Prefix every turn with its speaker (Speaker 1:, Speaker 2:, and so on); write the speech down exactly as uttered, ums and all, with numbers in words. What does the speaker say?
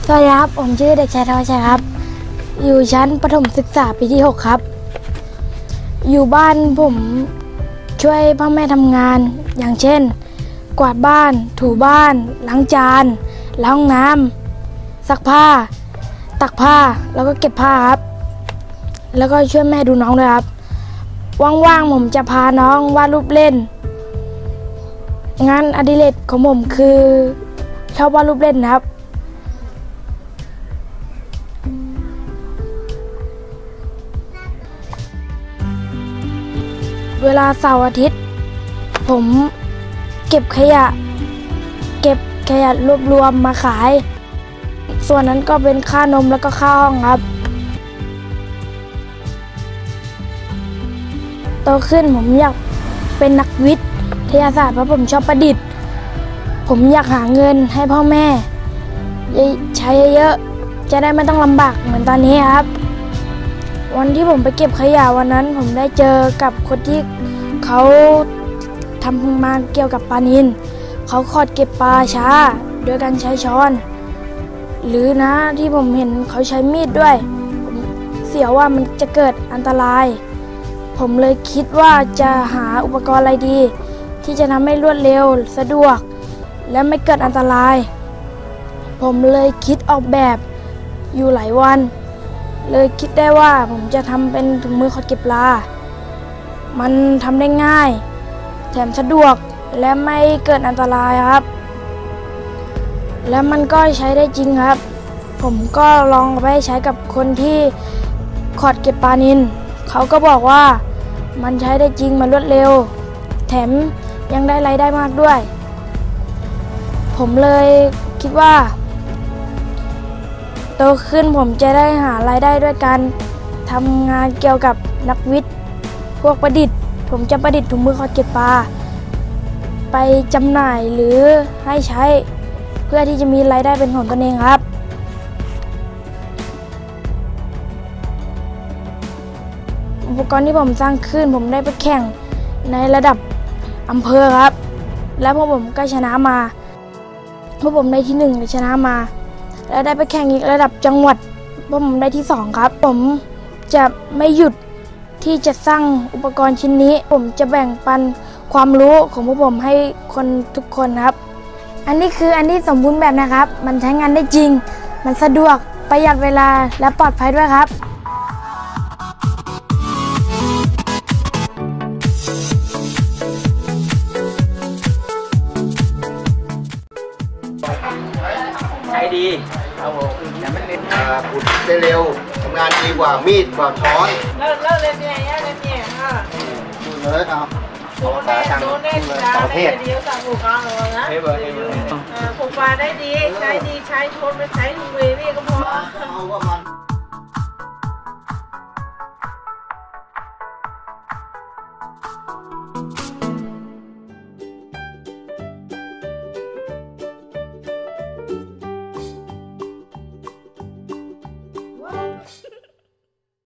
Speaker 1: สวัสดีครับผมชื่อเด็กชายธวัชชัยครับอยู่ชั้นประถมศึกษาปีที่หกครับอยู่บ้านผมช่วยพ่อแม่ทำงานอย่างเช่นกวาดบ้านถูบ้านล้างจานล้างห้องน้ำซักผ้าตักผ้าแล้วก็เก็บผ้าครับแล้วก็ช่วยแม่ดูน้องด้วยครับว่างๆผมจะพาน้องวาดรูปเล่นงานอดิเรกของผมคือชอบวาดรูปเล่นนะครับเวลาเสาร์อาทิตย์ผมเก็บขยะเก็บขยะรวบรวมมาขายส่วนนั้นก็เป็นค่านมแล้วก็ค่าห้องครับโตขึ้นผมอยากเป็นนักวิทยาศาสตร์เพราะผมชอบประดิษฐ์ผมอยากหาเงินให้พ่อแม่ใช้เยอะๆจะได้ไม่ต้องลำบากเหมือนตอนนี้ครับวันที่ผมไปเก็บขยะวันนั้นผมได้เจอกับคนที่เขาทำมาเกี่ยวกับปลานิลเขาขอดเก็บปลาช้าโดยการใช้ช้อนหรือนะที่ผมเห็นเขาใช้มีดด้วยผมเสียวว่ามันจะเกิดอันตรายผมเลยคิดว่าจะหาอุปกรณ์อะไรดีที่จะทำให้รวดเร็วสะดวกและไม่เกิดอันตรายผมเลยคิดออกแบบอยู่หลายวันเลยคิดได้ว่าผมจะทำเป็นถุงมือขอดเก็บปลามันทำได้ง่ายแถมสะดวกและไม่เกิดอันตรายครับและมันก็ใช้ได้จริงครับผมก็ลองไปใช้กับคนที่ขอดเก็บปลานิลเขาก็บอกว่ามันใช้ได้จริงมันรวดเร็วแถมยังได้รายได้มากด้วยผมเลยคิดว่าโตขึ้นผมจะได้หารายได้ด้วยการทำงานเกี่ยวกับนักวิทย์พวกประดิษฐ์ผมจะประดิษฐ์ถุงมือขอดเก็บปลาไปจำหน่ายหรือให้ใช้เพื่อที่จะมีรายได้เป็นของตนเองครับอุปกรณ์ที่ผมสร้างขึ้นผมได้ไปแข่งในระดับอำเภอครับแล้วพวกผมก็ชนะมาพวกผมได้ที่หนึ่งชนะมาแล้วได้ไปแข่งอีกระดับจังหวัดพวกผมได้ที่สองครับผมจะไม่หยุดที่จะสร้างอุปกรณ์ชิ้นนี้ผมจะแบ่งปันความรู้ของพวกผมให้คนทุกคนครับอันนี้คืออันที่สมบูรณ์แบบนะครับมันใช้งานได้จริงมันสะดวกประหยัดเวลาและปลอดภัยด้วยครับ
Speaker 2: ใช้ดีเอาแต่มันเล่น
Speaker 3: ขุดได้เร็วทำงานดีกว่ามีดกว่าช้อน
Speaker 4: เลิกเลิกเล่นเนี่ยเล่นเนี่ยอ่ะ
Speaker 3: เลยเอา
Speaker 4: โดนเล่นโดนเล่นจ้าเล่นเดียวสั่งผูกกลางเลยนะผูกปลาได้ดีใช้ดีใช้ทนไม่ใช้ถุงมือนี่ก็พอ